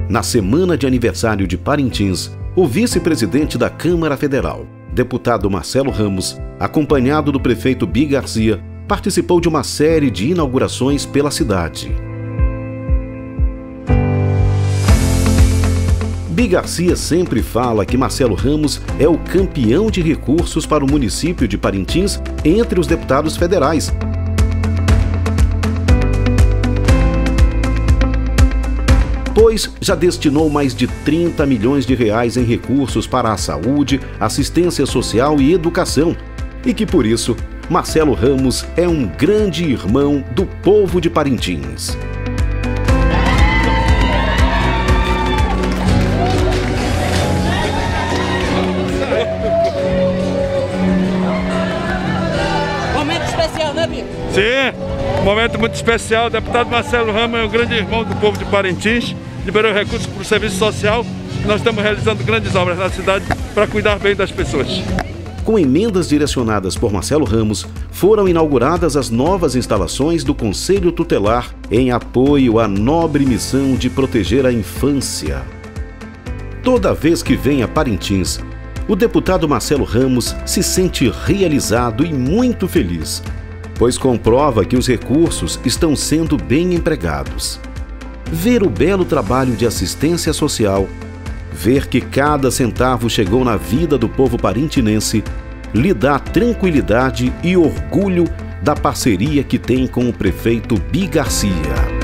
Na semana de aniversário de Parintins, o vice-presidente da Câmara Federal, deputado Marcelo Ramos, acompanhado do prefeito Bi Garcia, participou de uma série de inaugurações pela cidade. Bi Garcia sempre fala que Marcelo Ramos é o campeão de recursos para o município de Parintins entre os deputados federais. Pois já destinou mais de 30 milhões de reais em recursos para a saúde, assistência social e educação. E que por isso, Marcelo Ramos é um grande irmão do povo de Parintins. Momento especial, né, Bi? Sim, um momento muito especial. O deputado Marcelo Ramos é um grande irmão do povo de Parintins. Liberou recursos para o serviço social. Nós estamos realizando grandes obras na cidade para cuidar bem das pessoas. Com emendas direcionadas por Marcelo Ramos, foram inauguradas as novas instalações do Conselho Tutelar em apoio à nobre missão de proteger a infância. Toda vez que vem a Parintins, o deputado Marcelo Ramos se sente realizado e muito feliz, pois comprova que os recursos estão sendo bem empregados. Ver o belo trabalho de assistência social, ver que cada centavo chegou na vida do povo parintinense, lhe dá tranquilidade e orgulho da parceria que tem com o prefeito Bi Garcia.